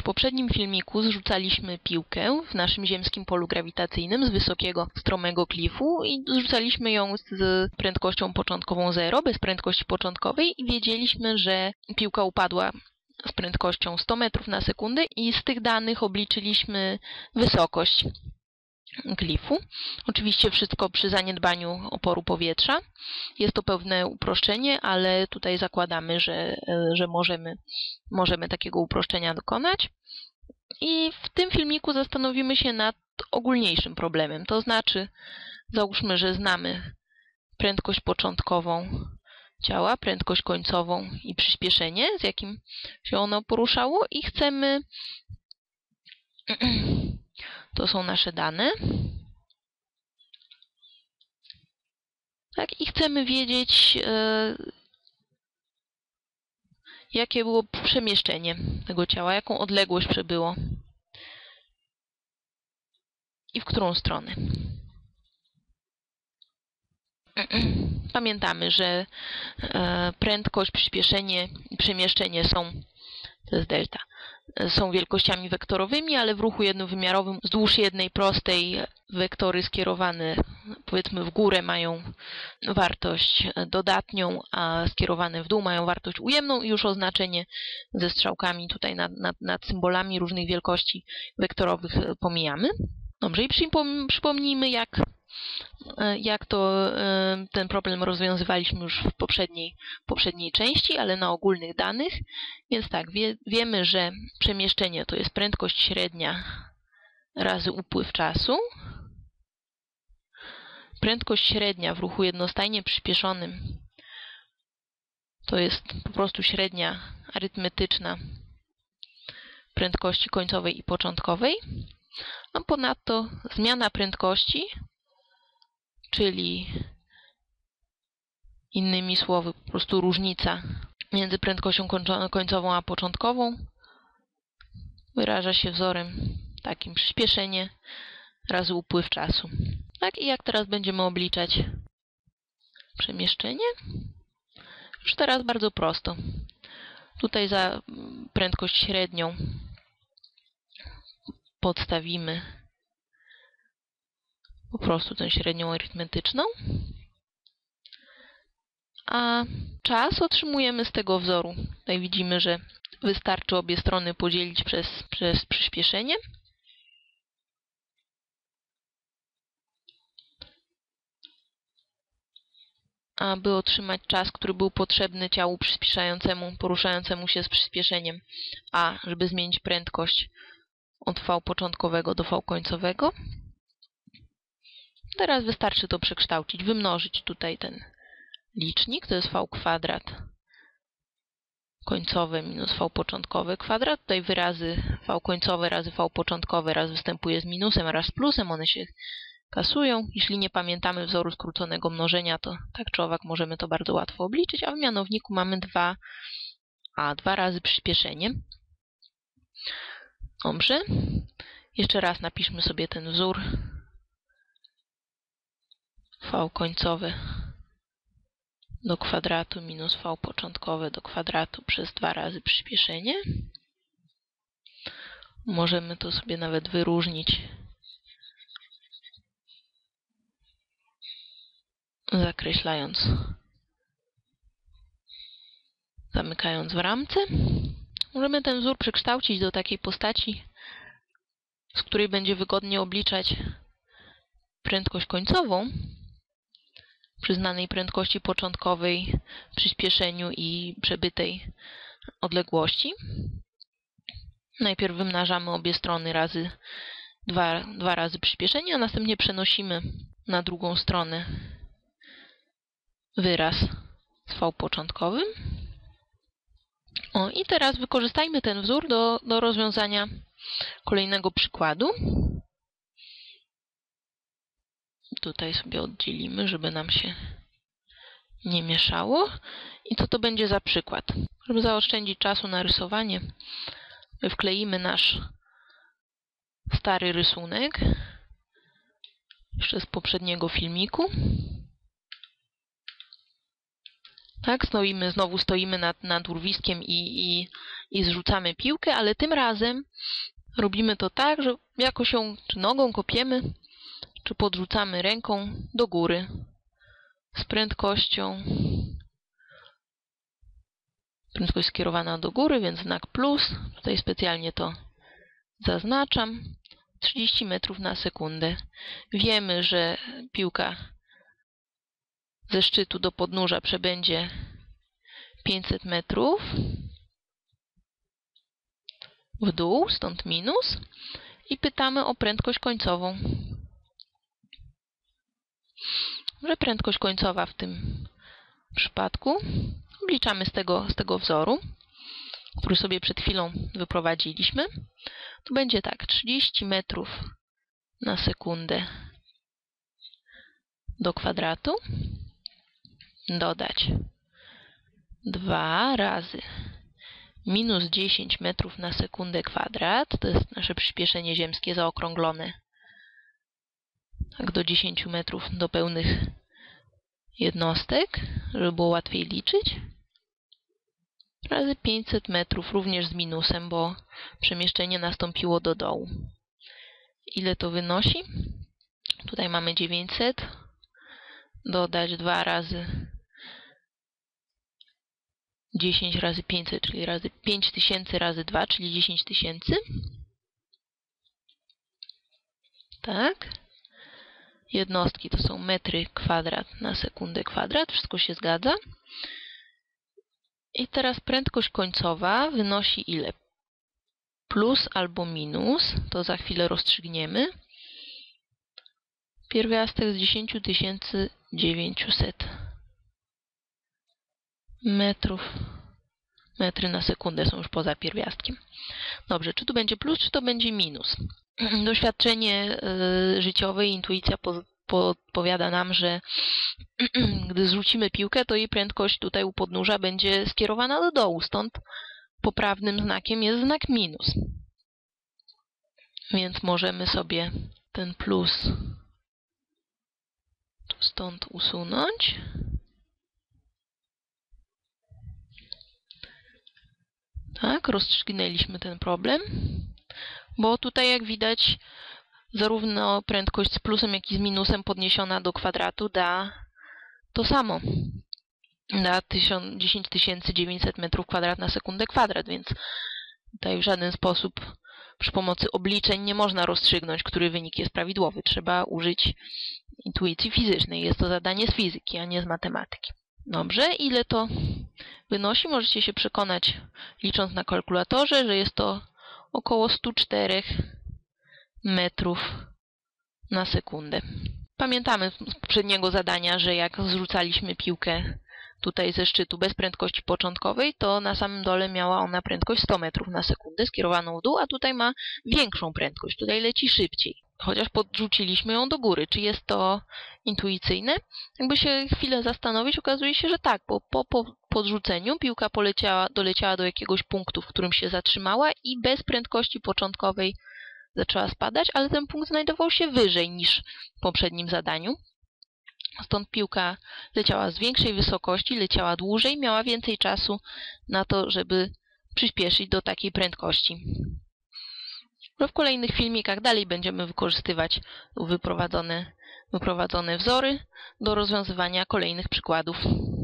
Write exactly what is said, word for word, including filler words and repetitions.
poprzednim filmiku zrzucaliśmy piłkę w naszym ziemskim polu grawitacyjnym z wysokiego, stromego klifu i zrzucaliśmy ją z prędkością początkową zero, bez prędkości początkowej i wiedzieliśmy, że piłka upadła z prędkością sto metrów na sekundę i z tych danych obliczyliśmy wysokość klifu. Oczywiście wszystko przy zaniedbaniu oporu powietrza. Jest to pewne uproszczenie, ale tutaj zakładamy, że, że możemy, możemy takiego uproszczenia dokonać. I w tym filmiku zastanowimy się nad ogólniejszym problemem. To znaczy, załóżmy, że znamy prędkość początkową ciała, prędkość końcową i przyspieszenie, z jakim się ono poruszało i chcemy... To są nasze dane. Tak, i chcemy wiedzieć, e, jakie było przemieszczenie tego ciała, jaką odległość przebyło i w którą stronę. Pamiętamy, że e, prędkość, przyspieszenie i przemieszczenie są, to jest delta, są wielkościami wektorowymi, ale w ruchu jednowymiarowym wzdłuż jednej prostej wektory skierowane powiedzmy w górę mają wartość dodatnią, a skierowane w dół mają wartość ujemną i już oznaczenie ze strzałkami tutaj nad, nad, nad symbolami różnych wielkości wektorowych pomijamy. Dobrze, i przypomnijmy, jak, jak to ten problem rozwiązywaliśmy już w poprzedniej, poprzedniej części, ale na ogólnych danych. Więc tak, wie, wiemy, że przemieszczenie to jest prędkość średnia razy upływ czasu. Prędkość średnia w ruchu jednostajnie przyspieszonym to jest po prostu średnia arytmetyczna prędkości końcowej i początkowej. A ponadto zmiana prędkości, czyli innymi słowy po prostu różnica między prędkością końcową a początkową, wyraża się wzorem takim przyspieszenie razy upływ czasu. Tak, i jak teraz będziemy obliczać przemieszczenie? Już teraz bardzo prosto. Tutaj za prędkość średnią podstawimy po prostu tę średnią arytmetyczną, a czas otrzymujemy z tego wzoru. Tutaj widzimy, że wystarczy obie strony podzielić przez, przez przyspieszenie. Aby otrzymać czas, który był potrzebny ciału przyspieszającemu, poruszającemu się z przyspieszeniem, a żeby zmienić prędkość od v początkowego do v końcowego. Teraz wystarczy to przekształcić, wymnożyć tutaj ten licznik, to jest v kwadrat końcowe minus v początkowe kwadrat. Tutaj wyrazy v końcowe razy v początkowe raz występuje z minusem, raz z plusem, one się kasują. Jeśli nie pamiętamy wzoru skróconego mnożenia, to tak czy owak możemy to bardzo łatwo obliczyć, a w mianowniku mamy dwa a, dwa razy przyspieszenie. Dobrze. Jeszcze raz napiszmy sobie ten wzór. V końcowe do kwadratu minus v początkowe do kwadratu przez dwa razy przyspieszenie. Możemy to sobie nawet wyróżnić, zakreślając, zamykając w ramce. Możemy ten wzór przekształcić do takiej postaci, z której będzie wygodnie obliczać prędkość końcową przy znanej prędkości początkowej, przyspieszeniu i przebytej odległości. Najpierw wymnażamy obie strony razy dwa, dwa razy przyspieszenie, a następnie przenosimy na drugą stronę wyraz z v początkowym. O, i teraz wykorzystajmy ten wzór do, do rozwiązania kolejnego przykładu. Tutaj sobie oddzielimy, żeby nam się nie mieszało. I co to będzie za przykład? Żeby zaoszczędzić czasu na rysowanie, wkleimy nasz stary rysunek, jeszcze z poprzedniego filmiku. Tak, stoimy, znowu stoimy nad, nad urwiskiem i, i i zrzucamy piłkę, ale tym razem robimy to tak, że jakoś ją czy nogą kopiemy, czy podrzucamy ręką do góry z prędkością. Prędkość skierowana do góry, więc znak plus. Tutaj specjalnie to zaznaczam. trzydzieści metrów na sekundę. Wiemy, że piłka ze szczytu do podnóża przebędzie pięćset metrów w dół, stąd minus. I pytamy o prędkość końcową. Że prędkość końcowa w tym przypadku obliczamy z tego, z tego wzoru, który sobie przed chwilą wyprowadziliśmy. Tu będzie tak, trzydzieści metrów na sekundę do kwadratu, dodać dwa razy minus dziesięć metrów na sekundę kwadrat, to jest nasze przyspieszenie ziemskie zaokrąglone tak do dziesięciu metrów do pełnych jednostek, żeby było łatwiej liczyć, razy pięćset metrów, również z minusem, bo przemieszczenie nastąpiło do dołu. Ile to wynosi? Tutaj mamy dziewięćset, dodać dwa razy dziesięć razy pięćset, czyli razy pięć tysięcy razy dwa, czyli dziesięć tysięcy. Tak. Jednostki to są metry kwadrat na sekundę kwadrat, wszystko się zgadza. I teraz prędkość końcowa wynosi ile? Plus albo minus, to za chwilę rozstrzygniemy. Pierwiastek z dziesięć tysięcy dziewięćset metrów. Metry na sekundę są już poza pierwiastkiem. Dobrze, czy tu będzie plus, czy to będzie minus? Doświadczenie y, życiowe i intuicja po, podpowiada nam, że gdy zrzucimy piłkę, to jej prędkość tutaj u podnóża będzie skierowana do dołu, stąd poprawnym znakiem jest znak minus. Więc możemy sobie ten plus tu stąd usunąć. Tak, rozstrzygnęliśmy ten problem, bo tutaj jak widać zarówno prędkość z plusem, jak i z minusem podniesiona do kwadratu da to samo. Da dziesięć tysięcy dziewięćset metrów kwadrat na sekundę kwadrat, więc tutaj w żaden sposób przy pomocy obliczeń nie można rozstrzygnąć, który wynik jest prawidłowy. Trzeba użyć intuicji fizycznej. Jest to zadanie z fizyki, a nie z matematyki. Dobrze, ile to wynosi? Możecie się przekonać, licząc na kalkulatorze, że jest to około sto cztery metrów na sekundę. Pamiętamy z poprzedniego zadania, że jak zrzucaliśmy piłkę tutaj ze szczytu bez prędkości początkowej, to na samym dole miała ona prędkość sto metrów na sekundę skierowaną w dół, a tutaj ma większą prędkość. Tutaj leci szybciej. Chociaż podrzuciliśmy ją do góry. Czy jest to intuicyjne? Jakby się chwilę zastanowić, okazuje się, że tak, bo po, po podrzuceniu piłka poleciała, doleciała do jakiegoś punktu, w którym się zatrzymała i bez prędkości początkowej zaczęła spadać, ale ten punkt znajdował się wyżej niż w poprzednim zadaniu. Stąd piłka leciała z większej wysokości, leciała dłużej, miała więcej czasu na to, żeby przyspieszyć do takiej prędkości. W kolejnych filmikach dalej będziemy wykorzystywać wyprowadzone, wyprowadzone wzory do rozwiązywania kolejnych przykładów.